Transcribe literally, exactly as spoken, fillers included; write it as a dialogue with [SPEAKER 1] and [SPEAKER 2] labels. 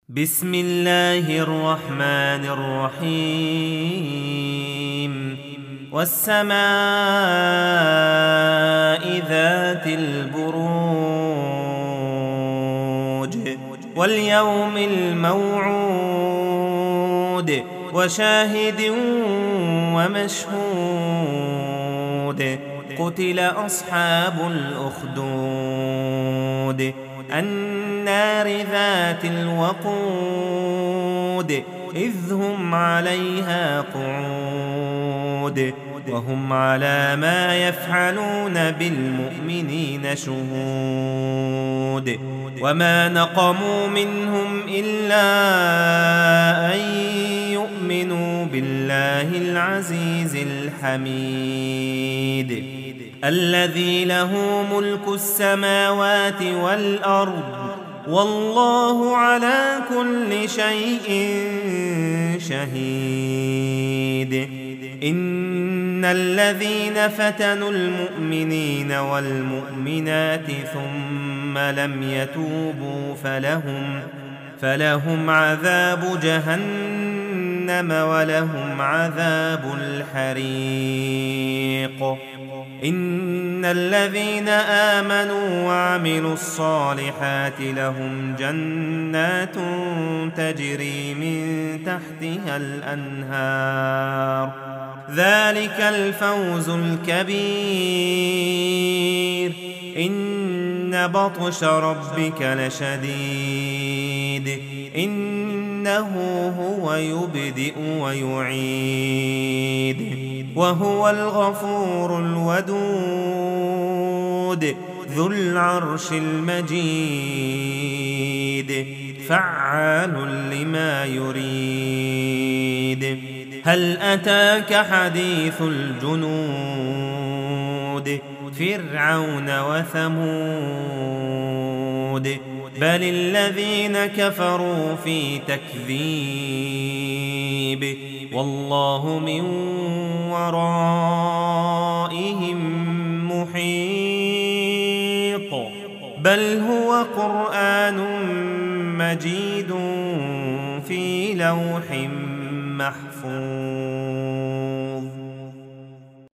[SPEAKER 1] بسم الله الرحمن الرحيم والسماء ذات البروج واليوم الموعود وشاهد ومشهود قتل أصحاب الأخدود النار ذات الوقود إذ هم عليها قعود وهم على ما يفعلون بالمؤمنين شهود وما نقموا منهم إلا أن يؤمنوا بالله العزيز الحميد الذي له ملك السماوات والأرض والله على كل شيء شهيد إن الذين فتنوا المؤمنين والمؤمنات ثم لم يتوبوا فلهم فلهم عذاب جهنم ولهم عذاب الحريق إن الذين آمنوا وعملوا الصالحات لهم جنات تجري من تحتها الأنهار ذلك الفوز الكبير إن بطش ربك لشديد إنه هو يبدئ ويعيد وهو الغفور الودود ذو العرش المجيد فعال لما يريد هل أتاك حديث الجنود فرعون وثمود بل الذين كفروا في تكذيب والله من ورائهم محيط بل هو قرآن مجيد في لوح محفوظ.